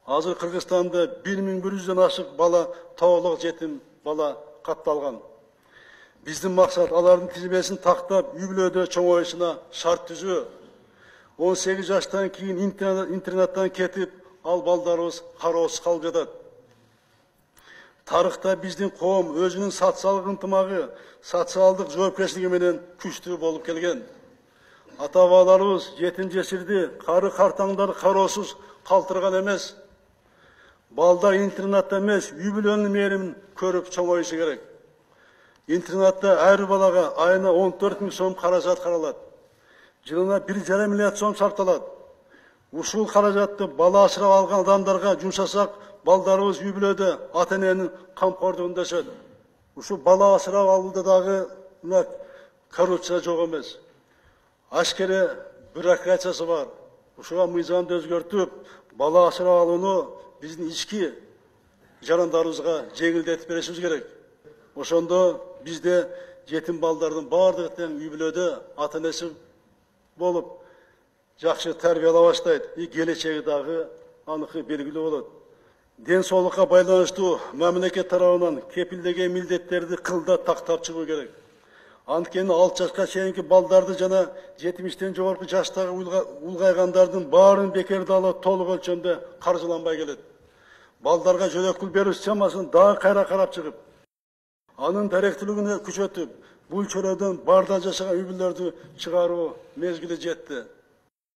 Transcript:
Азыр Кыргызстанда 1100'den ашык бала тоолук жетим бала катталган. Биздин максат алардын тизмесин тактап, үй бүлөдө чоңоюшуна шарт түзүү. 18 жаштан кийин интернаттан кетип, ал балдарыбыз кароосуз калып жатат. Тарыхта биздин коом өзүнүн социалдык ынтымагы, социалдык жоопкерчилиги менен күчтүү болуп келген. Ата-бабаларыбыз жетим жесирди, кары картаңдарды кароосуз калтырган эмес. Балдар интернатта эмес, үй бүлөнүн мээримин көрүп чоңоюшу керек. Интернатта ар балага айына 14 000 сом каражат каралат. Жылына 1,5 миллиард сом сарпталат. Ушул каражатты бала асырап алган адамдарга жумшасак, балдарыбыз үй бүлөдө ата-эненин камкордугунда өсөт. Ушул бала асырап алууда дагы коррупция жок эмес. Ашкере бюрократиясы бар. Ушуга мыйзамды өзгөртүп, бала асырап алууну биздин ички жарандарыбызга жеңилдетип беришибиз керек. Ошондо бизде жетим балдардын бардыгы тең үй бүлөдө ата-энеси болуп, жакшы тарбиялап баштайт. Келечеги дагы аныкы белгилүү болот. Ден соолукка байланыштуу мамлекет тарабынан кепилдеген милдеттерди кылда тактап чыгуу керек. Анткени 6 жашка чейинки балдарды жана 70-тен жогорку жаштагы улгайгандардын баарын бекерде алып толук өлчөмдө каржыланбай келет. Балдарга жөнөкүл берүү системасын дагы кайра карап чыгып, анын даректүүлүгүн күчөтүп, бул чөйрөдөн бардан жашаган үй бүлөлөрдү чыгаруу мезгили жетти.